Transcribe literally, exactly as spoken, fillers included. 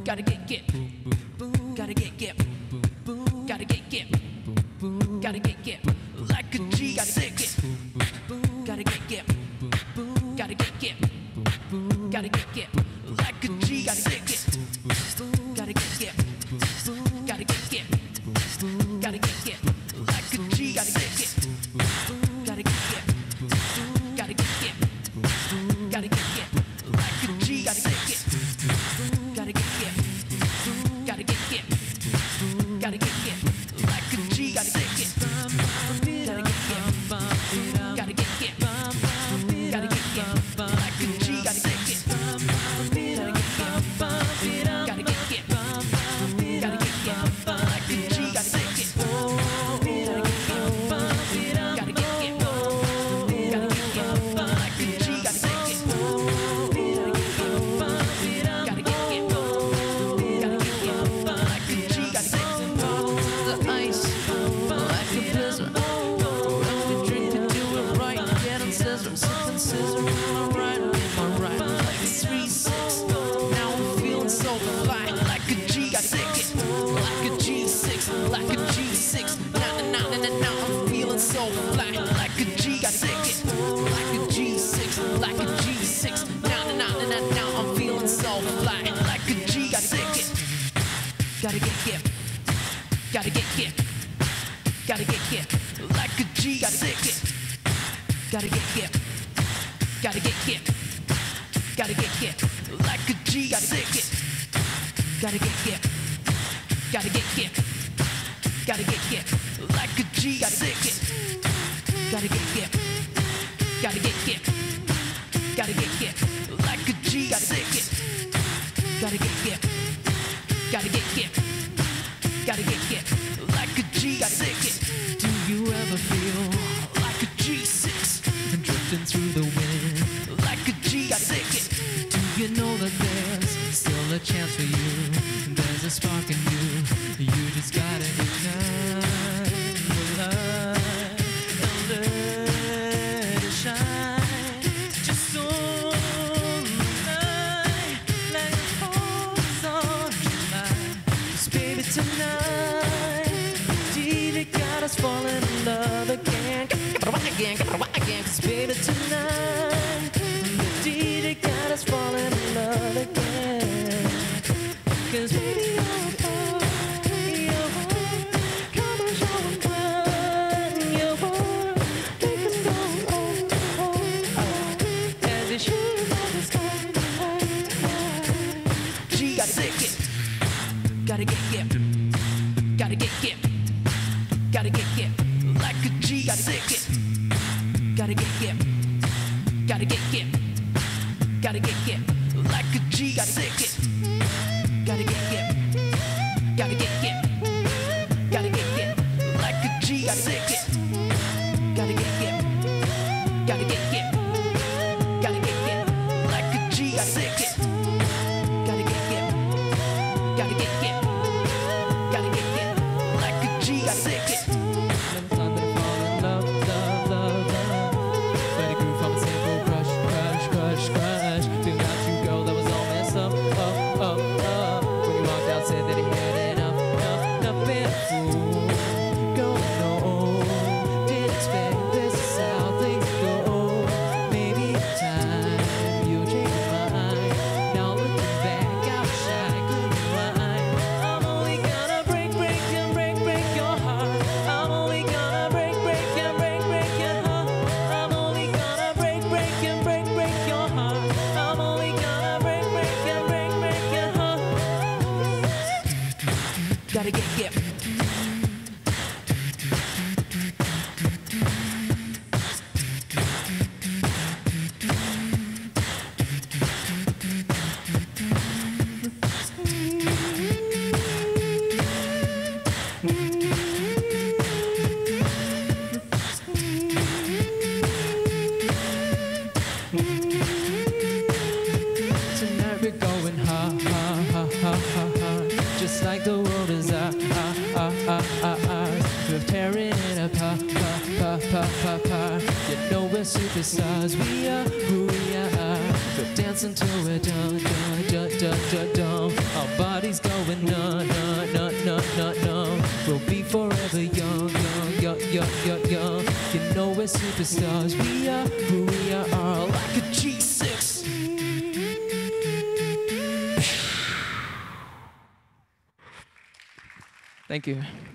Gotta get get, gotta get get, gotta get get, gotta get get, like a G six. Gotta get get, gotta get get, gotta get get, like a G six. Gotta get get, gotta get get, gotta get get, like a G six. Gotta get get, gotta get get, gotta get get, like a G six. Gotta get get, gotta get get, gotta get get, like a G six. Gotta get get, gotta get get, gotta get get, like a G six. Gotta get get, gotta get get, gotta get get, like a G six. Gotta get get, gotta get get, gotta get get, like a G six. Gotta get get, gotta get get, gotta get get, like a G six. Gotta get get, gotta get get, gotta get get, like a G six. Gotta get get, gotta get get, gotta get get, like a G six. Gotta get get. Gotta get get, gotta get get, like a G six. Do you ever feel like a G six, drifting through the wind, like a G six? Do you know that there's still a chance for you? There's a spark in you, you just gotta ignite the light and let it shine. Just on the night, like a fourth on baby, tonight, D J got us falling in love again. Again, again, cause baby, tonight, the D J got us falling in love again. Cause baby, you're a boy, you're a boy. Come on, show 'em what you're born. Make 'em go, oh, oh, oh, as they shoot on the sky. G six. Gotta get get, gotta get get, gotta get get, like a G six. Gotta get get, gotta get get, gotta get get, like a G six. Gotta get get, gotta get get, gotta get get, like a G six. Gotta get get, gotta get get, gotta get get, like a G six. Gotta get get, gotta get get. Gotta get get, like a G six. Never thought that I'd fall in love, love, love, love. But it grew from a simple crush, crush, crush, crush. Till got you, girl, that was all messed up, up, up, up. When you walked out, said that he had enough, enough, enough. Been a fool, go no. Didn't expect this is how things go. Maybe in time you'll change your mind. Now looking back, I wish I could rewind. I'm only gonna break, break, and break, break your heart. I'm only gonna break, break, and break, break your heart. I'm only gonna break, break, and break, break your heart. I'm only gonna break, break, and break, break your heart. Gotta get get. Tonight we're going ha ha ha ha ha ha. Just like the world is ah ah ah ah ah ah. We're tearing it apart, pa pa pa pa pa. You know we're superstars, we are who we are. We're dancing till we're done, done, done, done, done, done. Our body superstars. We are who we are, like a G six. Thank you.